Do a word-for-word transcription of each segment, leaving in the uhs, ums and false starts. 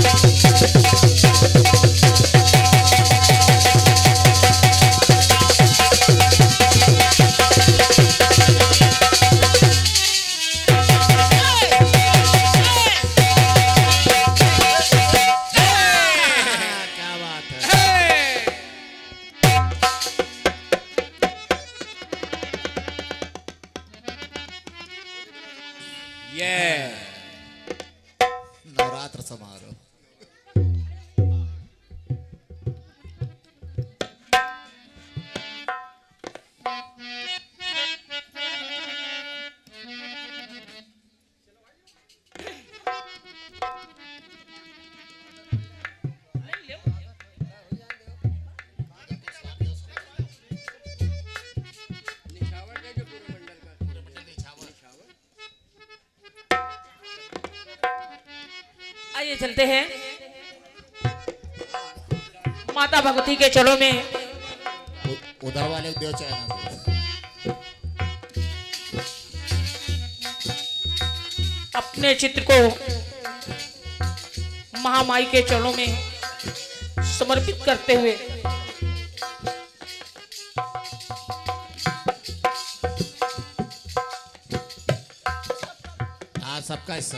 नवरात्र समारोह। आइए चलते हैं माता भगवती के चरणों में। उधर वाले देव चाइना अपने चित्र को महामाई के चरणों में समर्पित करते हुए हाँ सबका हिस्सा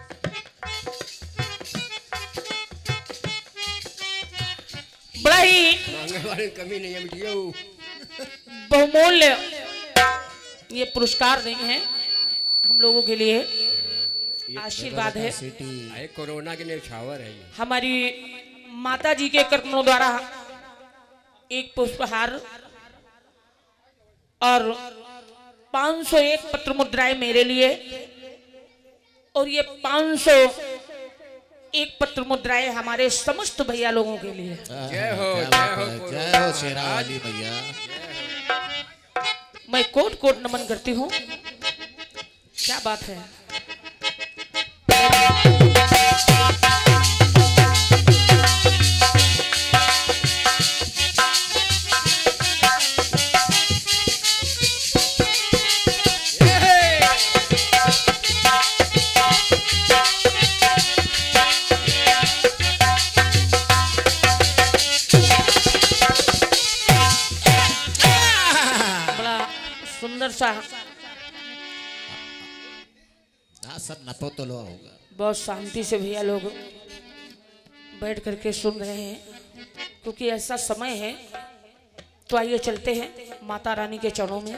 बड़ा ही कमी नहीं है, बहुमूल्य ये पुरस्कार नहीं है, हम लोगों के लिए आशीर्वाद है। कोरोना के न्यौछावर है ये। हमारी माता जी के कर्मों द्वारा एक पुष्पहार और पाँच सौ एक पत्र मुद्राएं मेरे लिए और ये पाँच सौ एक पत्र मुद्राएं हमारे समस्त भैया लोगों के लिए। जय हो जय हो जय हो शेरा वाली भैया। मैं कोट कोट नमन करती हूँ। क्या बात है। सुंदर सा हाँ सब नपो तो लो होगा। बहुत शांति से भैया लोग बैठ करके सुन रहे हैं क्योंकि ऐसा समय है। तो आइए चलते हैं माता रानी के चरणों में।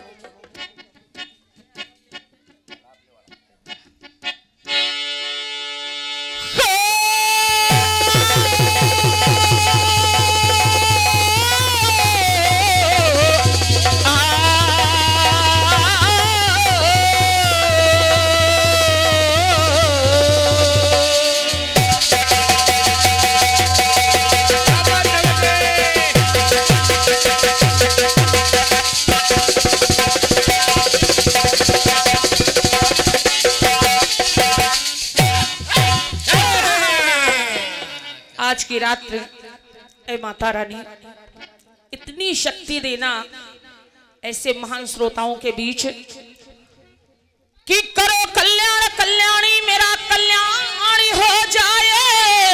आज की रात्रि ए माता रानी इतनी शक्ति देना ऐसे महान श्रोताओं के बीच कि करो कल्याण कल्याणी मेरा कल्याण हो जाए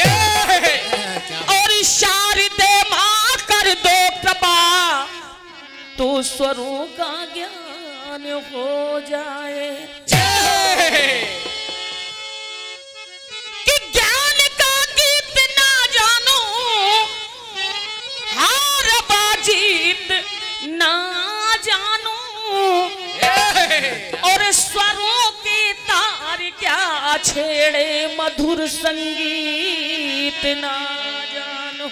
और शारदे मां कर दो कृपा तो स्वरों का ज्ञान हो जाए। ना जानू और स्वरों के तार क्या छेड़े मधुर संगीत ना जानू।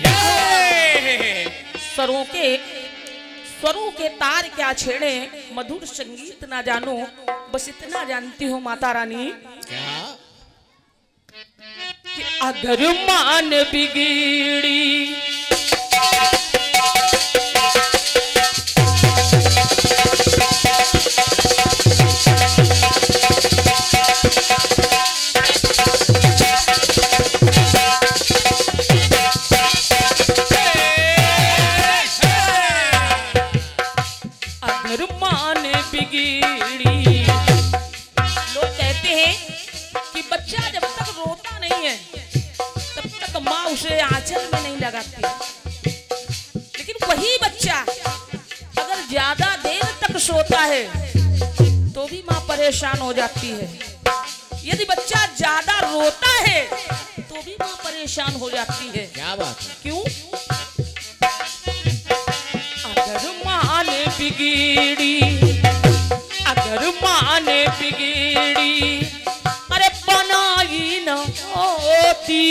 स्वरों के स्वरों के तार क्या छेड़े मधुर संगीत ना जानू। बस इतना जानती हूँ माता रानी क्या कि अगर मान बिगड़ी जगाती है। लेकिन वही बच्चा अगर ज्यादा देर तक सोता है तो भी माँ परेशान हो जाती है। यदि बच्चा ज्यादा रोता है तो भी माँ परेशान हो जाती है। क्या बात है? क्यों? अगर माँ ने बिगड़ी, अगर माँ ने बिगड़ी, अरे बनाई न होती।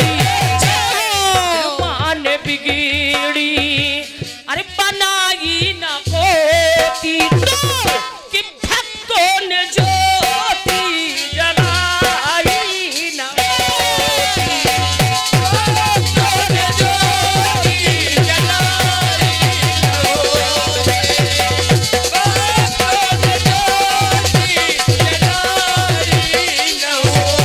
माँ ने बिगड़ी, अरे बनाई न होती तो कि भक्तों ने ज्योति जलाई न होती। भक्तों ने ज्योति जलाई न होती। भक्तों ने ज्योति जलाई न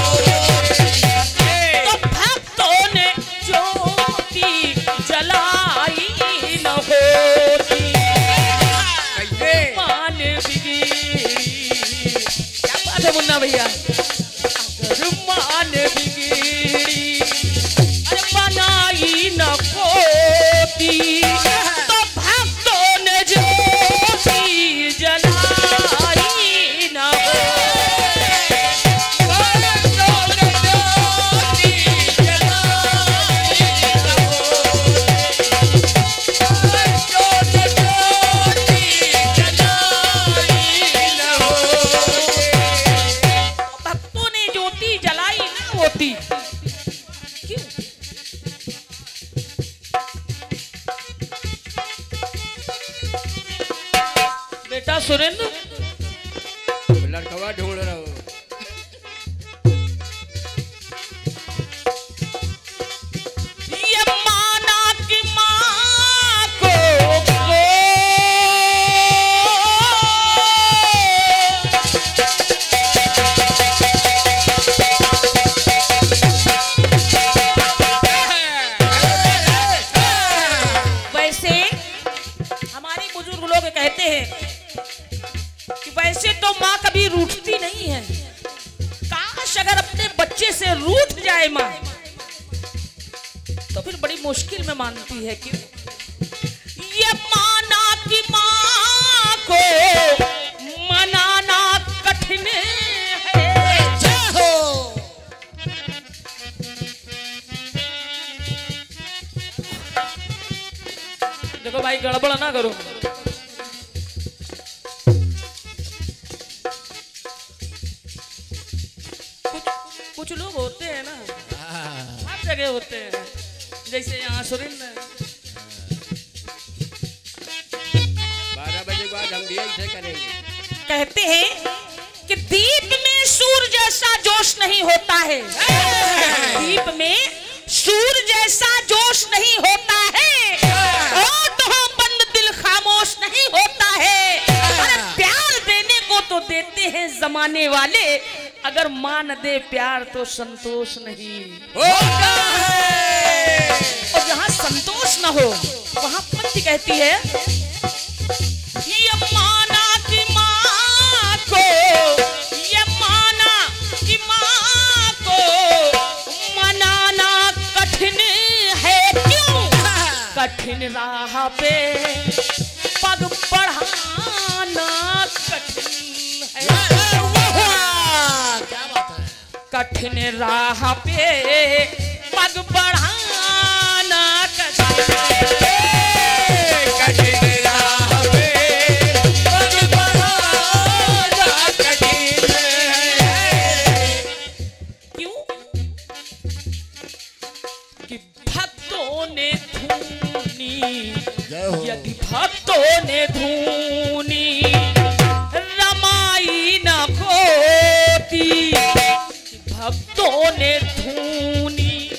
होती। तो भक्तों ने ज्योति जलाई न होती। कैसे? मान बिगड़ी। क्या बात है मुन्ना भैया? अगर मान बिगड़ी, अरे बनाई न होती तो भक्तों ने ज्योति जलाई न होती। भक्तों ने ज्योति जलाई न होती। भक्तों ने ज्योति जलाई न होती। भक्तों ने ज्योति जलाई न होती। क्यों? बेटा सुरेंद्र, लड़कवा ढूंढ रहा हूँ। ये माना कि माँ को वैसे हमारे बुजुर्ग लोग कहते हैं कि वैसे तो माँ कभी रूठती नहीं है। काश अगर अपने बच्चे से रूठ जाए माँ तो फिर बड़ी मुश्किल में मानती है। क्यों? ये माना कि माँ को मनाना कठिन है। जय हो। देखो भाई गड़बड़ ना करो। कुछ कुछ लोग होते हैं ना, हर जगह होते हैं, जैसे यहाँ सुरेंद्र। बारह बजे के बाद हम भी ऐसे करेंगे। कहते हैं कि दीप में सूर्य जैसा जोश नहीं होता है। दीप में सूर्य जैसा जोश नहीं होता है। और तो हाँ बंद दिल खामोश नहीं होता है। अरे प्यार देने को तो देते हैं जमाने वाले, अगर मान दे प्यार तो संतोष नहीं होता है। और जहाँ संतोष न हो वहाँ पंक्ति कहती है, ये माना कि माँ को, ये माना कि माँ को मनाना कठिन है। क्यों? कठिन राह पे पग बढ़ाना कठिन है। क्या बात है? कठिन राह पे पग बढ़ाना कठिन है। कठिन राह पे पग बढ़ाना कठिन है। क्यों? कि भक्तों ने धूनी, जय हो। यदि भक्तों ने धूनी रमाई न होती। भक्तों ने धूनी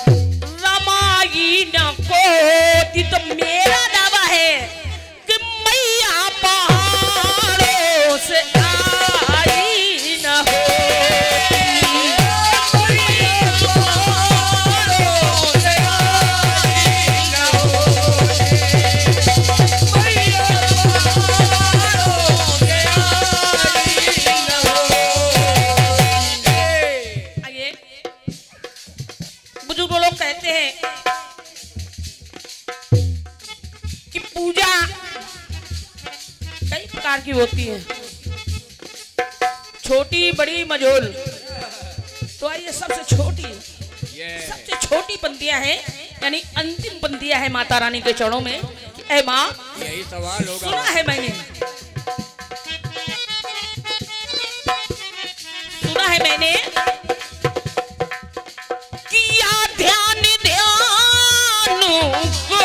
रमाई न होती तो मेरा दावा है कि मैया पहाड़ों से आई न होती। मैया पहाड़ों से आई न होती। मैया पहाड़ों से आई न होती। आइए होती हैं, छोटी बड़ी मझोल। तो आइए सबसे छोटी सबसे छोटी पंक्तियां हैं, यानी अंतिम पंक्तियां हैं माता रानी के चरणों में। ऐ माँ, यही सवाल होगा। सुना है मैंने सुना है मैंने किया ध्यान ध्यान को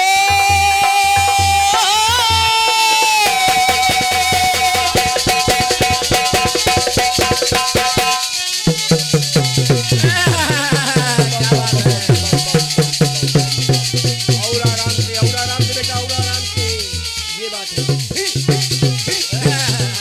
और आराम से, और आराम से बेटा, और आराम से। ये बात है।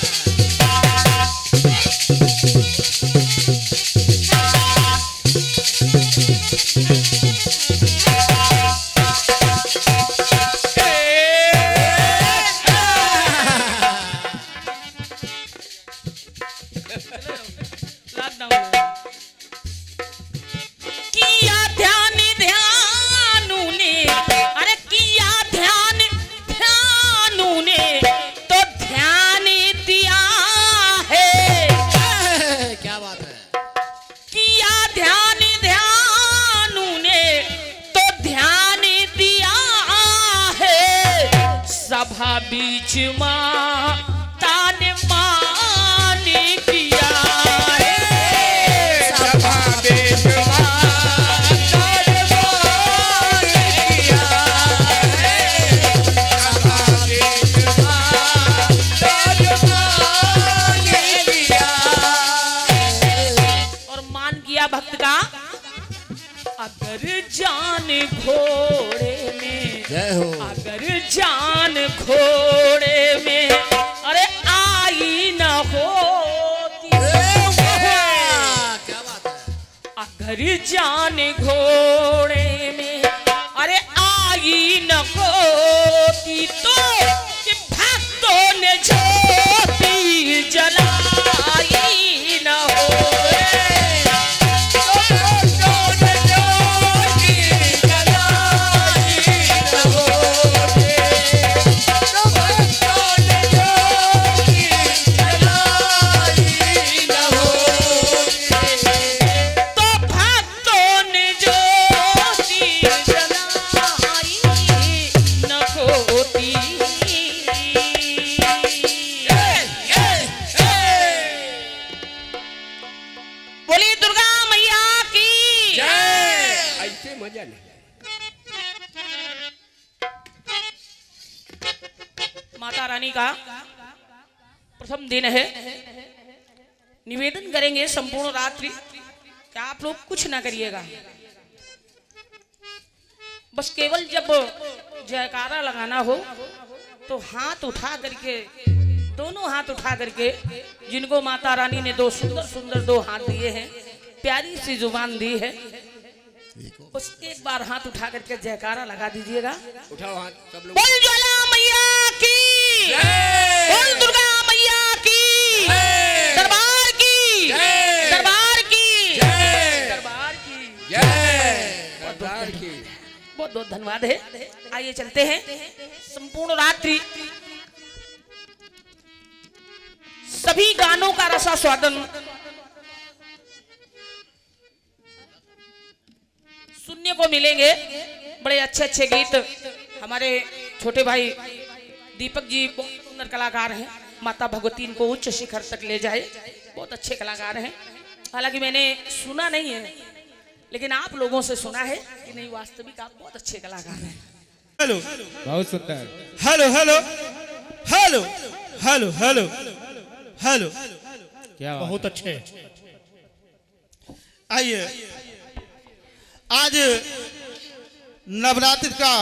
किया ध्यान ध्यान ने, अरे किया ध्यान ध्यान ने तो ध्यान दिया है। क्या बात है। किया ध्यान ध्यान ने तो ध्यान दिया है। सभा बीच माता ने मान किया है। सभा बीच माता ने मान किया है। सभा बीच माता ने मान किया। और मान किया भक्त का। अगर जान घोड़े में, जय हो। अगर जान घोड़े में अरे आई न होती, क्या बात है। अगर जान घोड़े में अरे आई न होती तो कि भक्तों ने ज्योति जलाई न होए। तो भक्तों ने ज्योति जलाई न होती। बोली दुर्गा मैया की। ऐसे मजा नहीं। माता रानी का प्रथम दिन है। निवेदन करेंगे संपूर्ण रात्रि कि आप लोग कुछ ना करिएगा, बस केवल जब जयकारा लगाना हो तो हाथ उठा करके, दोनों हाथ उठा करके, जिनको माता रानी ने दो सुंदर सुंदर दो हाथ दिए हैं, प्यारी सी जुबान दी है, बस एक बार हाथ उठा करके जयकारा लगा दीजिएगा। उठाओ हाथ सब लोग। बोल ज्वाला मैया की, बोल दुर्गा मैया की, दरबार की, दरबार की, दरबार की जय सरदार की। बहुत बहुत धन्यवाद है। आइए चलते हैं। संपूर्ण रात्रि सभी गानों का रसास्वादन सुनने को मिलेंगे। बड़े अच्छे अच्छे गीत हमारे छोटे भाई दीपक जी बहुत सुंदर कलाकार हैं। माता भगवती इनको उच्च शिखर तक ले जाए, बहुत अच्छे कलाकार हैं। हालांकि मैंने सुना नहीं है, लेकिन आप लोगों से सुना है कि नहीं, वास्तविक आप बहुत अच्छे कलाकार हैं। हेलो, बहुत सुंदर। Hello, hello, hello, hello, hello, hello. क्या बात बहुत अच्छे। आइए, आज नवरात्रि का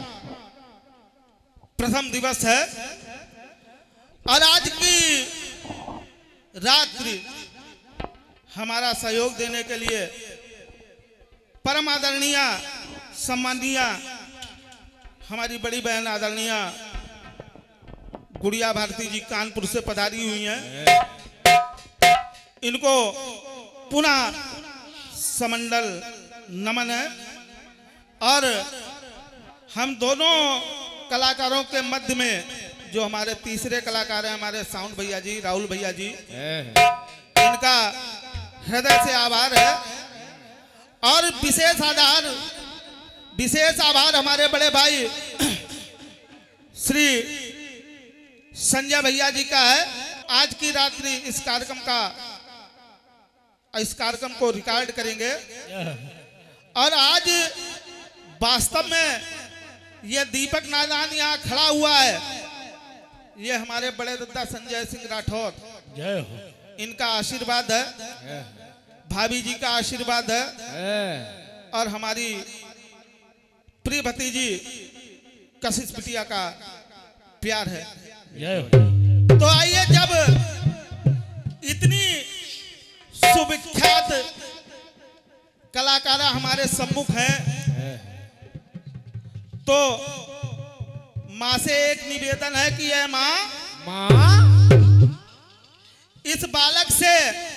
प्रथम दिवस है और आज की रात्रि हमारा सहयोग देने के लिए परम आदरणीय सम्माननीय हमारी बड़ी बहन आदरणीय गुड़िया भारती जी कानपुर से पधारी हुई हैं। इनको पुनः समंडल नमन है और हम दोनों कलाकारों के मध्य में जो हमारे तीसरे कलाकार हैं हमारे साउंड भैया जी, राहुल भैया जी, है, इनका हृदय से आभार है। और विशेष आधार विशेष आभार हमारे बड़े भाई श्री संजय भैया जी का है। आज की रात्रि इस कार्यक्रम का इस कार्यक्रम को रिकॉर्ड करेंगे। और आज वास्तव में ये दीपक नारायण यहाँ खड़ा हुआ है, ये हमारे बड़े दादा संजय सिंह राठौर, जय हो। इनका आशीर्वाद है, भाभी जी का आशीर्वाद है, है, और हमारी प्रिय भतीजी कशिश बिटिया का प्यार है। जय हो। तो आइए, जब इतनी सुविख्यात कलाकार हमारे सम्मुख हैं, तो माँ से एक निवेदन है कि यह माँ माँ इस बालक से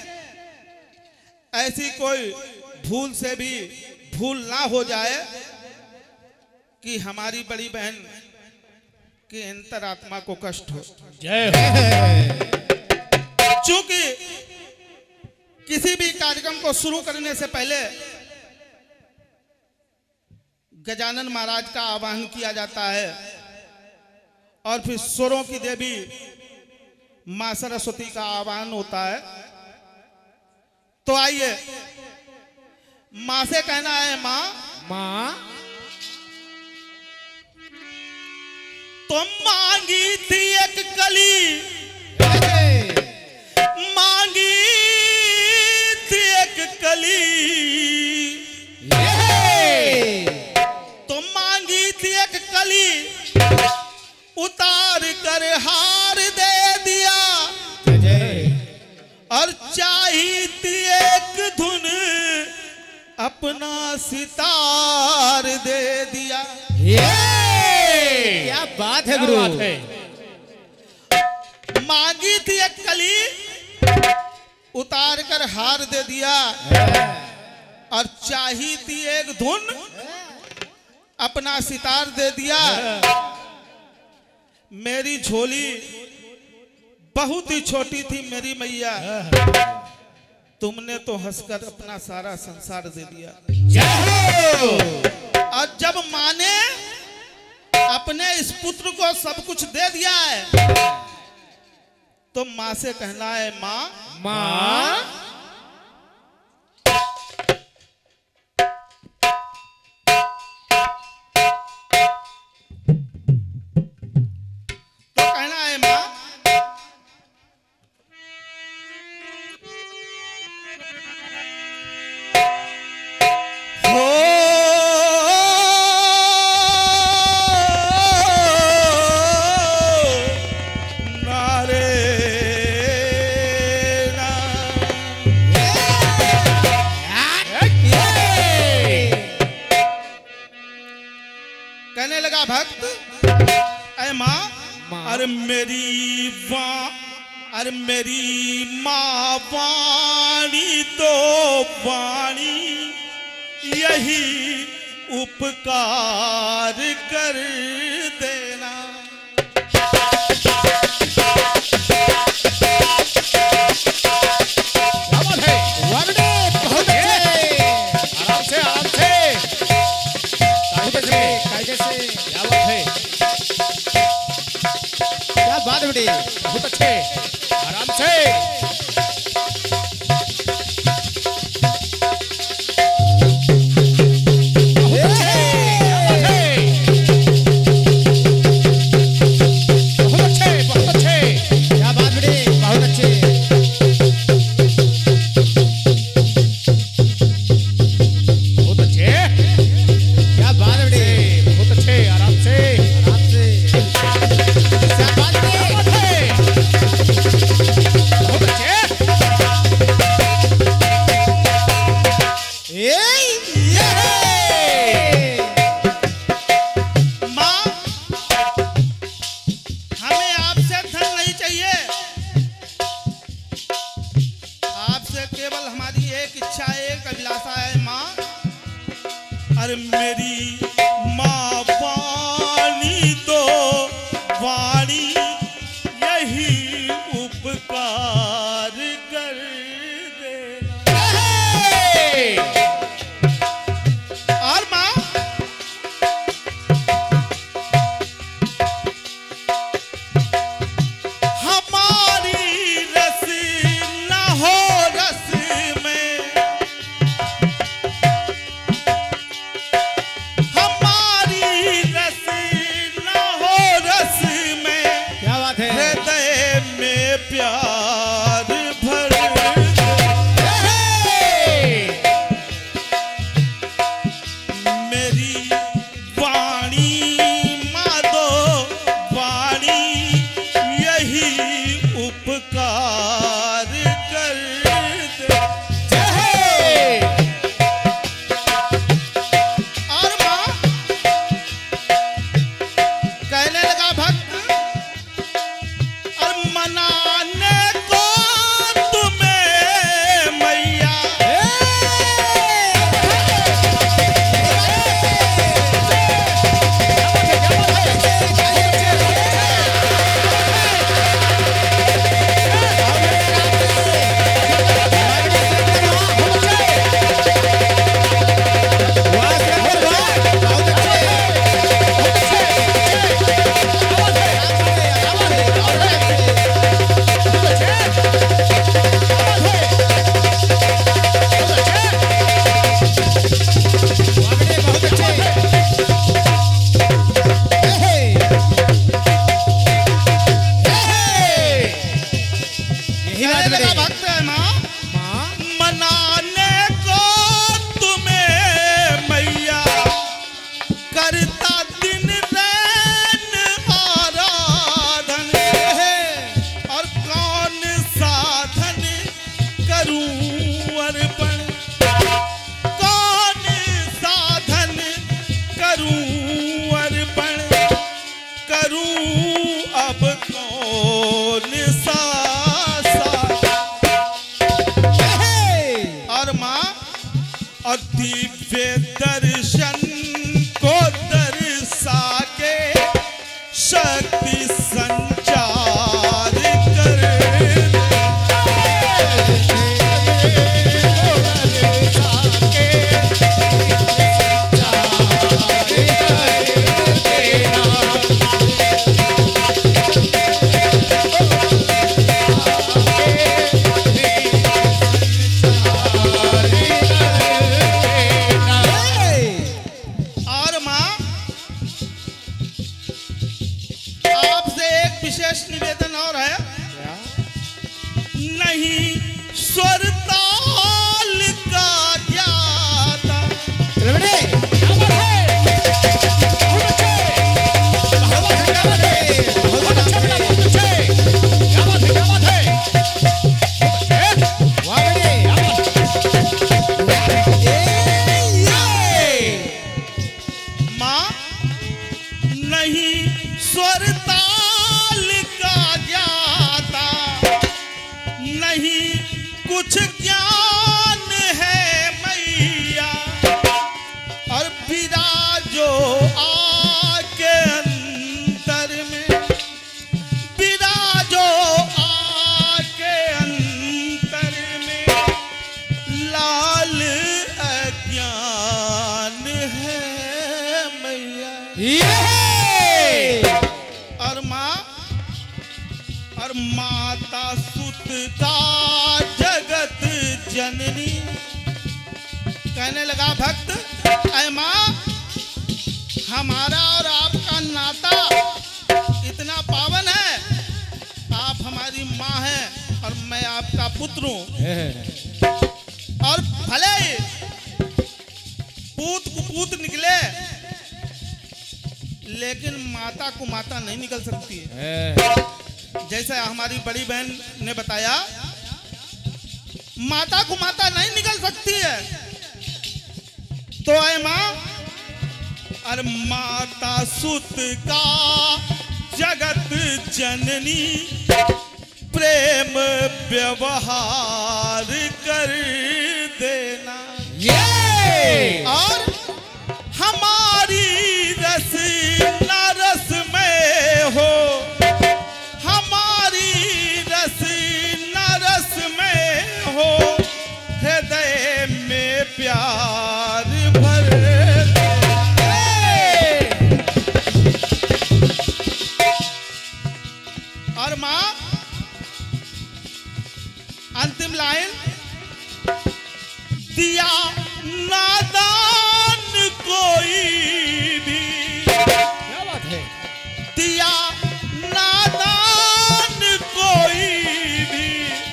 ऐसी कोई भूल से भी भूल ना हो जाए कि हमारी बड़ी बहन की अंतरात्मा को कष्ट हो। जय हो। चूंकि किसी भी कार्यक्रम को शुरू करने से पहले गजानन महाराज का आवाहन किया जाता है और फिर स्वरों की देवी मां सरस्वती का आवाहन होता है। तो आइए, मां से कहना है, मां माँ तुम मांगी थी एक कली, मांगी थी एक कली, तुम मांगी थी एक कली, उतार कर हार दे दिया, और चाहिए थी एक धुन, अपना सितार दे दिया। क्या बात है गुरु, बात है। मांगी थी एक कली, उतार कर हार दे दिया, और चाहिए थी एक धुन, अपना सितार दे दिया। मेरी झोली बहुत ही छोटी थी मेरी मैया, तुमने तो हंसकर अपना सारा संसार दे दिया। और जब माँ ने अपने इस पुत्र को सब कुछ दे दिया है, तो माँ से कहना है, माँ माँ तो कहना है, माँ हो नारे ना। कहने लगा भक्त, अरे माँ, अरे मेरी माँ, अरे मेरी माँ वाणी तो वाणी, यही उपकार कर देना। बहुत अच्छे, आराम से आराम से, कायदे से कायदे से, क्या बात है, क्या बात है बेटी, बहुत अच्छे, आराम से। अरे मेरी माँ वाणी तो वाणी और दिव्य दर्शन को दर्शा के शक्ति संचार कर निवेदन और है नहीं स्वर ताल का ज्ञाता माँ नहीं स्वर नहीं कुछ ज्ञान है मैया और विराजो आके अंतर में विराजो आके अंतर में लाल अज्ञान है मैया और माँ और माता सुत का जगत जननी कहने लगा भक्त ऐ माँ हमारा और आपका नाता इतना पावन है आप हमारी माँ हैं और मैं आपका पुत्र हूँ और भले पूत कुपूत निकले लेकिन माता को माता नहीं निकल सकती है। जैसे हमारी बड़ी बहन ने बताया माता को माता नहीं निकल सकती है तो ऐ माँ अरे माता सुत का जगत जननी प्रेम व्यवहार कर देना ये और हमारी रस न रस में हो हृदय में प्यार भर और माँ अंतिम लाइन दिया नादान कोई भी क्या बात है दिया नादान कोई भी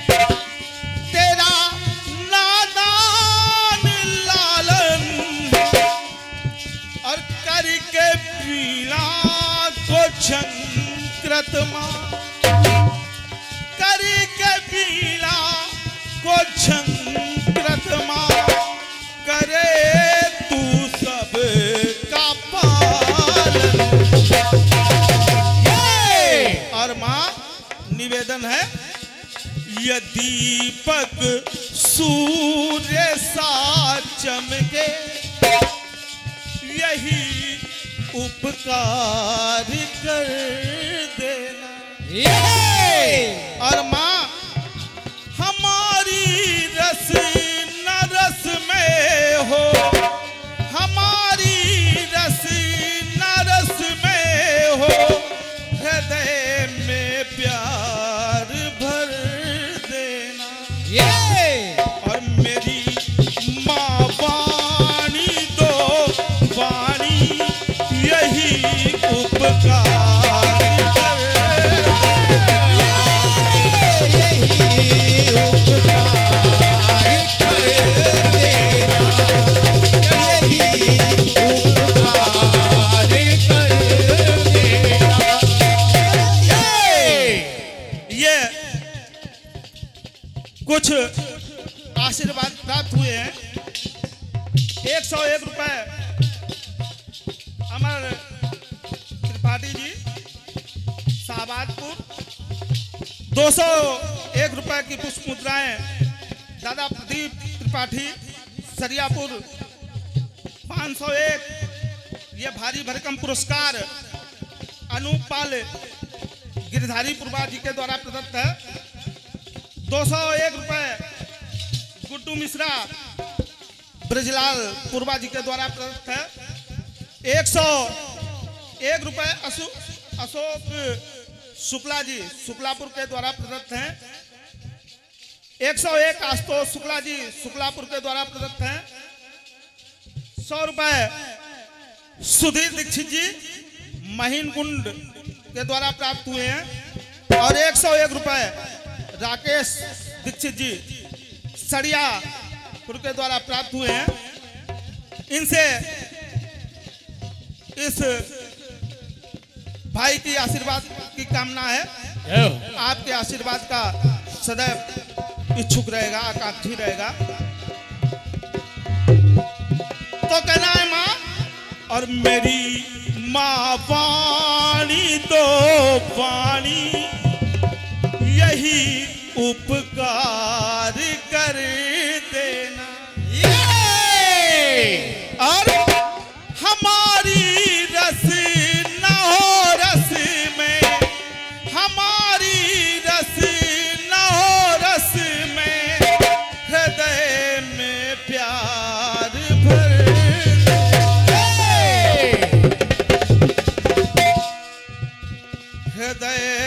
झंकृत माँ करी के पीला को झंकृत माँ करे तू सब का पालन और माँ निवेदन है ये दीपक सूर्य सा चमके यही उपकार कर देना और माँ हमारी रस न रस में हो हमारी रस न रस में हो हृदय में प्यार भर देना और मेरी माँ वाणी दो वाणी यही उपकार कुछ आशीर्वाद प्राप्त हुए हैं। एक सौ एक रुपए अमर त्रिपाठी जी शाहबादपुर, दो सौ एक रुपए की पुष्प मुद्राएं दादा प्रदीप त्रिपाठी सरियापुर पाँच सौ एक ये भारी भरकम पुरस्कार अनूप पाल गिरधारी पूर्वा जी के द्वारा प्रदत्त है। दो सौ एक रुपए गुड्डू मिश्रा ब्रजलाल पूर्वा जी के द्वारा प्रदत्त है। एक सौ एक रुपए अशोक शुक्ला जी शुक्लापुर के द्वारा प्रदत्त हैं। एक सौ एक आशुतोष शुक्ला जी शुक्लापुर के द्वारा प्रदत्त हैं। सौ रुपए सुधीर दीक्षित जी महीन कुंड के द्वारा प्राप्त हुए हैं। और एक सौ एक रुपए राकेश दीक्षित जी सड़ियापुर के द्वारा प्राप्त हुए हैं। इनसे इस भाई की आशीर्वाद की कामना है। आपके आशीर्वाद का सदैव इच्छुक रहेगा, आकांक्षी रहेगा। तो कहना है माँ और मेरी माँ वाणी तो वाणी यही उपकार कर देना और हमारी रस न हो रस में, हमारी रस न हो रस में, हृदय में प्यार भर दे, हृदय